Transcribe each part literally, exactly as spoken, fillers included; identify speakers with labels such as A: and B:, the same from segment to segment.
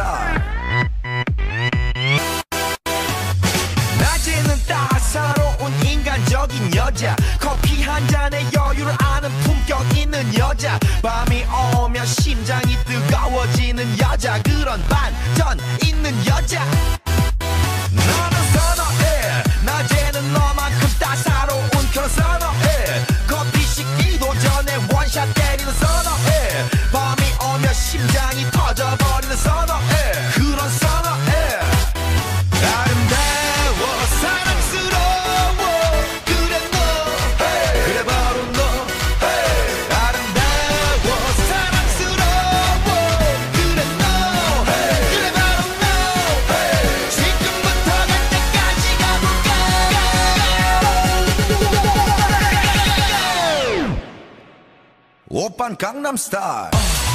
A: Mstar. 낮에는 따사로운 인간적인 여자, 커피 한 잔에 여유를 아는 품격 있는 여자, 밤이 오면 심장이 뜨거워지는 여자, 그런 반전 있는 여자. 너는 선호해, 낮에는 너만큼 따사로운 그런 선호해, 커피 식기도 전에 원샷 때리는 선호해, 밤이 오면 심장이 터져버리는 선호해, 그런 선호해. 아름다워 사랑스러워 그래 너, hey. 그래 바로 너, hey. 아름다워 사랑스러워 그래 너, hey. 그래 바로 너, hey. 지금부터 갈 때까지 가볼까. 오빤 강남 스타일,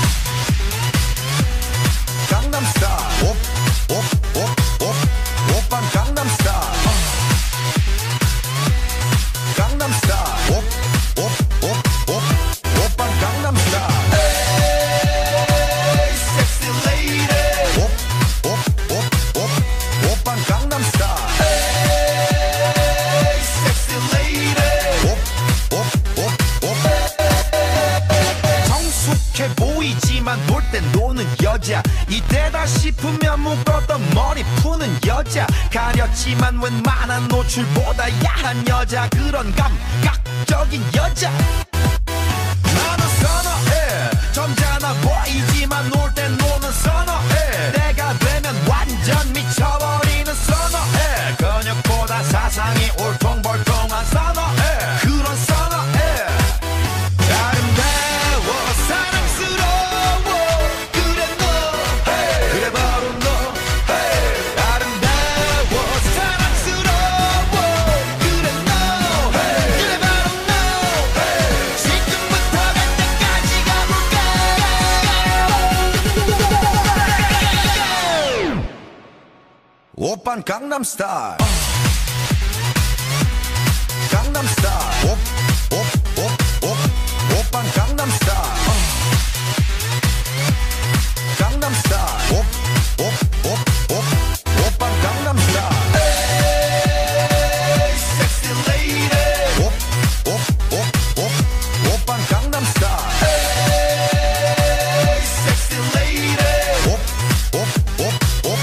A: 강남 스타일, 옵옵옵옵 오빤 강남 스타일, 강남 스타일, 옵옵옵옵 오빤 강남 스타일. 에이 섹시 레이디, 옵옵옵옵 오빤 강남 스타일. 에이 섹시 레이디, 옵옵옵옵. 성숙해 보이지만 놀 땐 노는 여자, 이때다 싶으면 묶었던 머리 푸는 여자, 가렸지만 웬만한 노출보다 야한 여자, 그런 감각적인 여자. 나는 선호해, 점잖아 보이지만 놀 땐 노는 선호해, 내가 되면 완전 미쳐버리는 선호해, 근육보다 사상이 울퉁불퉁한 선호해, 그런 선호해. 아름다워 사랑스러워 그래 너, hey. 그래 바로 너, hey. 아름다워 사랑스러워 그래 너, hey. 그래 바로 너, hey. 지금부터 갈 때까지 가볼까. 오빤 강남 스타일, 강남 스타일, 옵옵옵옵 오빤 강남 스타일, 강남 스타일, 옵옵옵옵 오빤 강남 스타일. 에이 섹시 레이디, 옵옵옵옵 오빤 강남 스타일. 에이 섹시 레이디, 옵옵옵옵.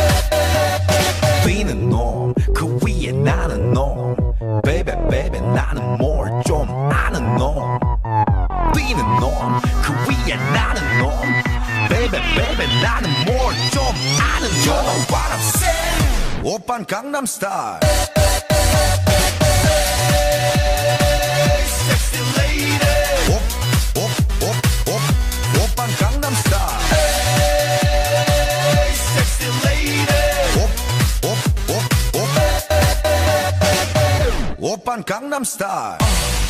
A: 뛰는 놈, 그 위에 나는 놈, 베이베 베이베 나는 뭘 좀 아는 놈. 뛰는 놈, 그 위에 나는 놈, 베이베 베이베 나는 뭘 좀 아는 놈. You know what I'm saying? 오빤 강남 스타일. Hey, sexy lady. 옵옵옵옵 오빤 강남 스타일. Hey, sexy lady. 옵옵옵옵 오빤 강남 스타일.